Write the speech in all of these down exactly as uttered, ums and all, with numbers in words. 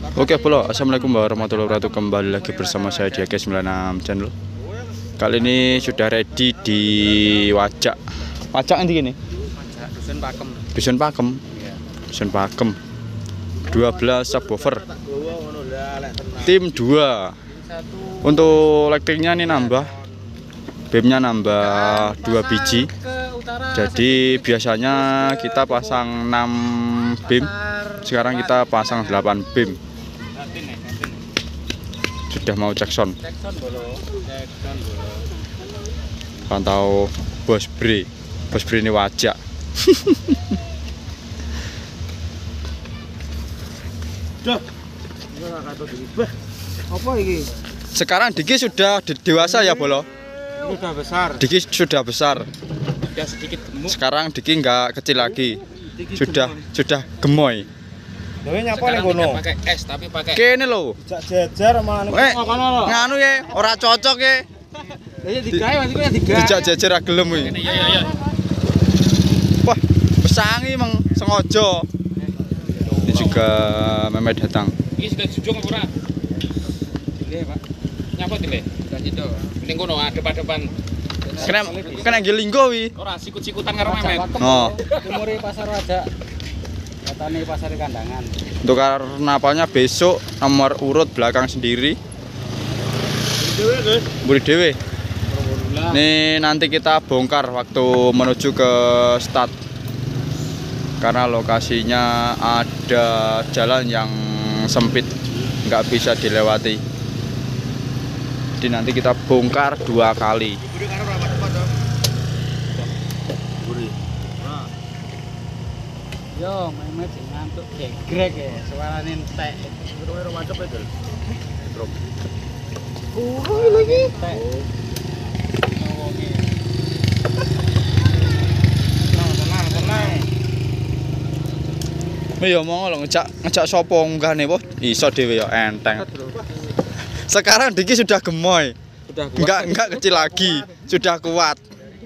Oke bro, assalamualaikum warahmatullahi wabarakatuh. Kembali lagi bersama saya di A K sembilan enam channel. Kali ini sudah ready di Wajak. Wajak nanti gini? Dusun Pakem. Dusun Pakem. Dusun Pakem. dua belas subwoofer. Tim dua. Untuk lightingnya ini nambah. Beamnya nambah dua biji. Jadi biasanya kita pasang enam beam. Sekarang kita pasang delapan beam. Sudah mau cek sound. Pantau Bos Bre. Bos Bre ini Wajak. Apa ini? Sekarang Diki sudah de dewasa ya Bolo? Sudah besar. Diki sudah besar. Sudah sedikit gemuk. Sekarang Diki nggak kecil lagi. Diki Sudah gemoy. sudah gemoy. Dewe nyapa ning kono? Pakai es tapi pakai. Kene lho. Jak jejer sama anu. Eh, nganu ya, ora cocok ya. Ya digawe Mas ya digawe. Dijak jejer ra gelem iki. Iya iya. Wah, pesangi meng sengaja. Ini juga Mehmet datang. Ini sudah jujung apa ora? Dile, Pak. Nyapa dile? Sudah sido. Ning kono depan-depan. Kena kena gelinggo wi. Ora sikut-sikutan karo Memet. Oh. Umure pasar Wajak. Katane pasar kandangan. Untuk karnavalnya besok nomor urut belakang sendiri. Buri dewe. Ini nanti kita bongkar waktu menuju ke start. Karena lokasinya ada jalan yang sempit, nggak bisa dilewati. Jadi nanti kita bongkar dua kali. Yo, Memet sing ngantuk gegrek ya, suarane entek. Karo macet itu. Oh, lagi. Entek. Ngomongin. Tenang, tenang, tenang. Ya mau lo ngejak ngejak sopo nggane boh iso dhewe ya enteng. Sekarang Diki sudah gemoy. Sudah kuat. Enggak enggak kecil lagi, sudah kuat.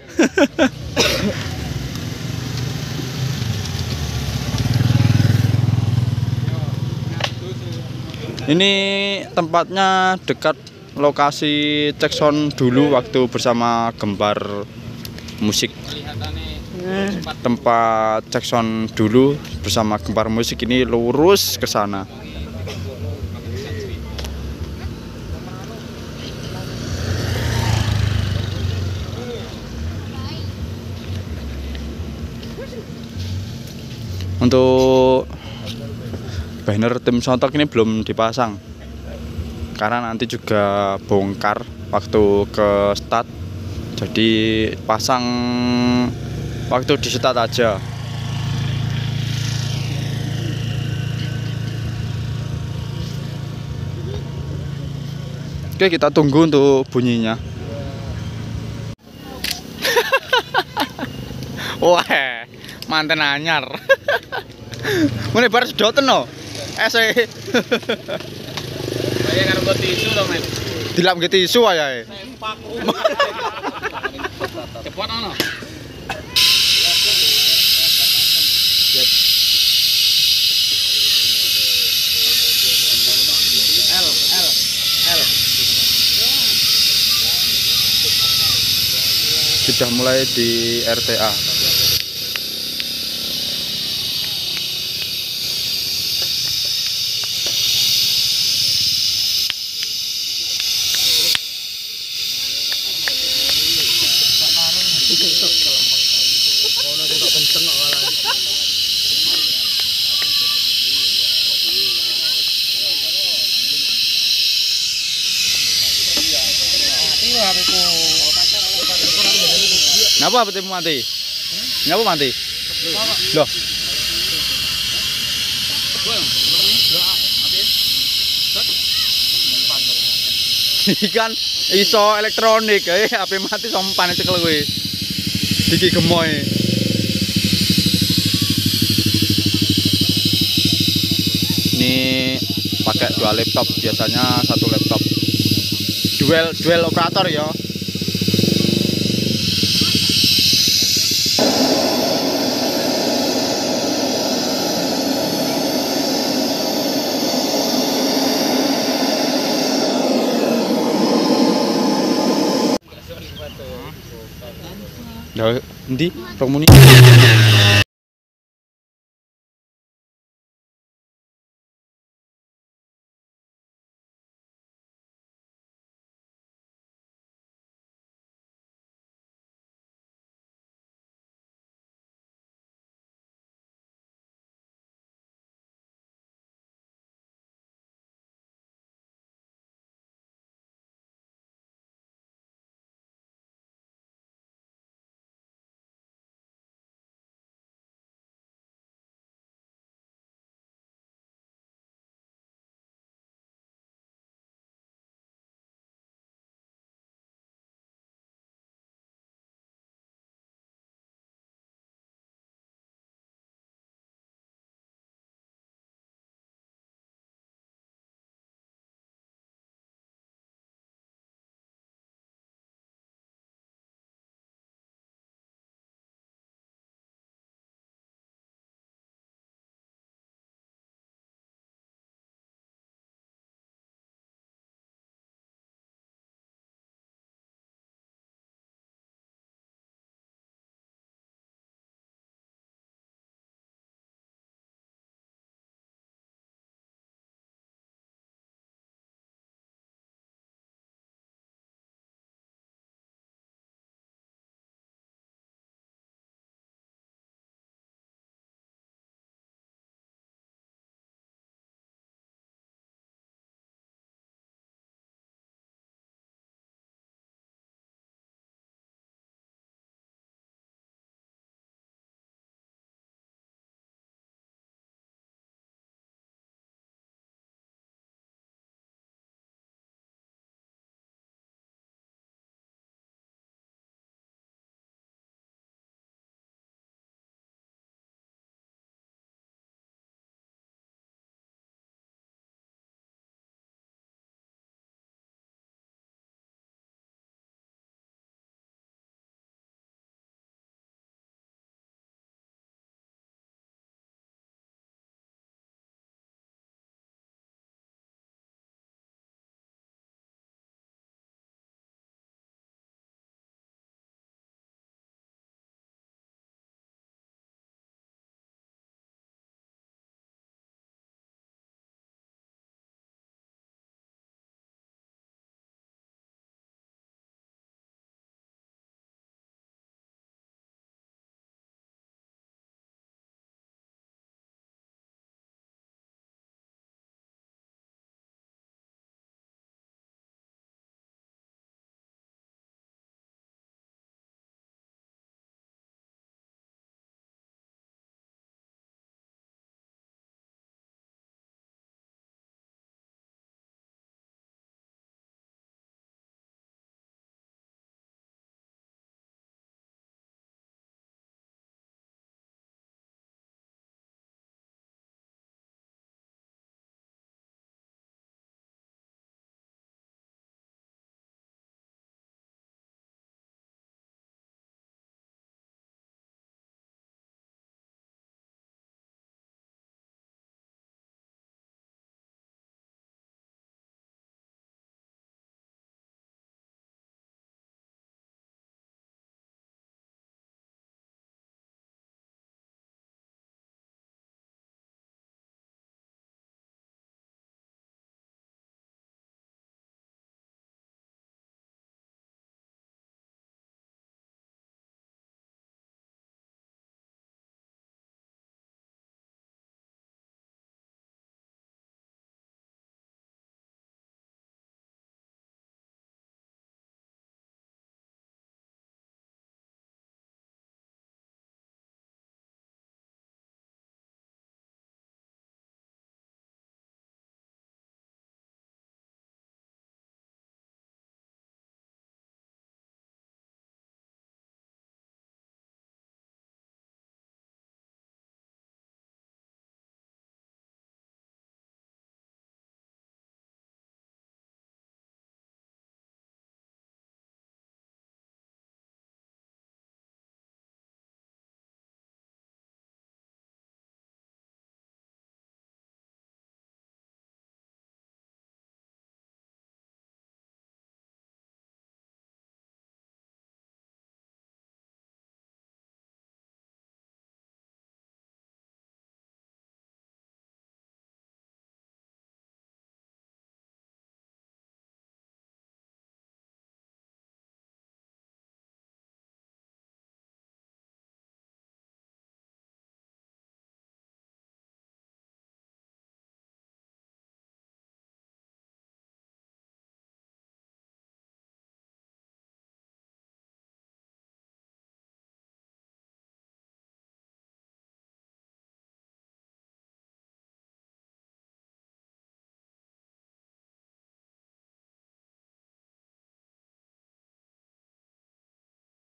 Ini tempatnya dekat lokasi cek sound dulu waktu bersama Gembar Musik. Tempat cek sound dulu bersama Gembar Musik ini lurus ke sana. Untuk banner tim sontok ini belum dipasang karena nanti juga bongkar waktu ke start, jadi pasang waktu di start aja. Oke, kita tunggu untuk bunyinya. Wah, manten anyar. Mene bar sedoten no. Es e. Saya karo buat tisu to, Met. Dilap nge tisu ayae. Cepot ono. L L L. Sudah mulai di R T A. Napa petimu mati? Napa mati? Loh. Ikan iso elektronik, eh H P mati sompan cekel kowe. Diki gemoy. Ini pakai dua laptop, biasanya satu laptop. Duel duel operator ya. Lah, endi? Rong muni.